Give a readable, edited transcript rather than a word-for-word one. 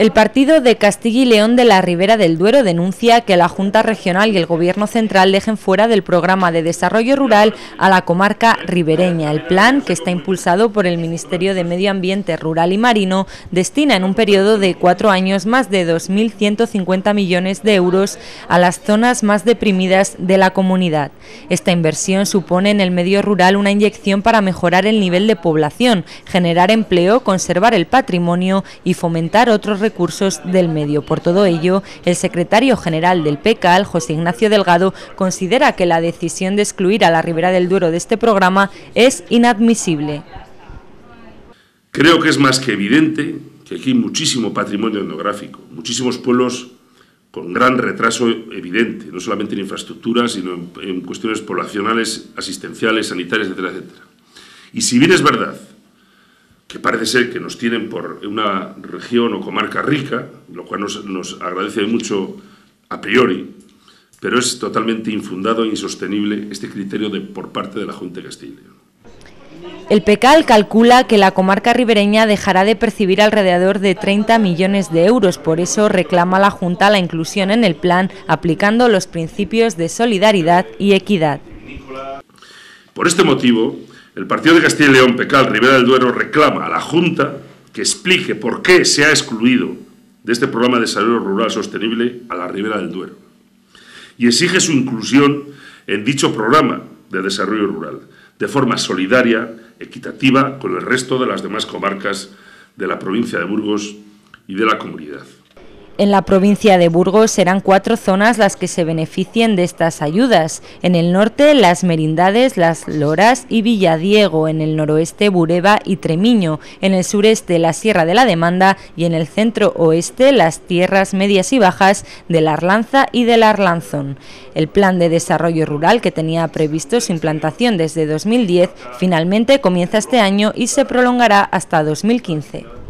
El partido de Castilla y León de la Ribera del Duero denuncia que la Junta Regional y el Gobierno Central dejen fuera del programa de desarrollo rural a la comarca ribereña. El plan, que está impulsado por el Ministerio de Medio Ambiente Rural y Marino, destina en un periodo de 4 años más de 2.150 millones de euros a las zonas más deprimidas de la comunidad. Esta inversión supone en el medio rural una inyección para mejorar el nivel de población, generar empleo, conservar el patrimonio y fomentar otros recursos del medio. Por todo ello, el secretario general del PECAL, José Ignacio Delgado, considera que la decisión de excluir a la Ribera del Duero de este programa es inadmisible. Creo que es más que evidente que aquí hay muchísimo patrimonio etnográfico, muchísimos pueblos con gran retraso evidente, no solamente en infraestructuras, sino en cuestiones poblacionales, asistenciales, sanitarias, etcétera, etcétera. Y si bien es verdad que parece ser que nos tienen por una región o comarca rica, lo cual nos agradece mucho a priori, pero es totalmente infundado e insostenible este criterio por parte de la Junta de Castilla y León. El PECAL calcula que la comarca ribereña dejará de percibir alrededor de 30 millones de euros, por eso reclama la Junta la inclusión en el plan, aplicando los principios de solidaridad y equidad. Por este motivo, el Partido de Castilla y León, PECAL, Ribera del Duero, reclama a la Junta que explique por qué se ha excluido de este programa de desarrollo rural sostenible a la Ribera del Duero y exige su inclusión en dicho programa de desarrollo rural, de forma solidaria, equitativa, con el resto de las demás comarcas de la provincia de Burgos y de la comunidad. En la provincia de Burgos serán 4 zonas las que se beneficien de estas ayudas. En el norte, Las Merindades, Las Loras y Villadiego. En el noroeste, Bureba y Tremiño. En el sureste, la Sierra de la Demanda. Y en el centro-oeste, las tierras medias y bajas de la Arlanza y del Arlanzón. El plan de desarrollo rural, que tenía previsto su implantación desde 2010, finalmente comienza este año y se prolongará hasta 2015.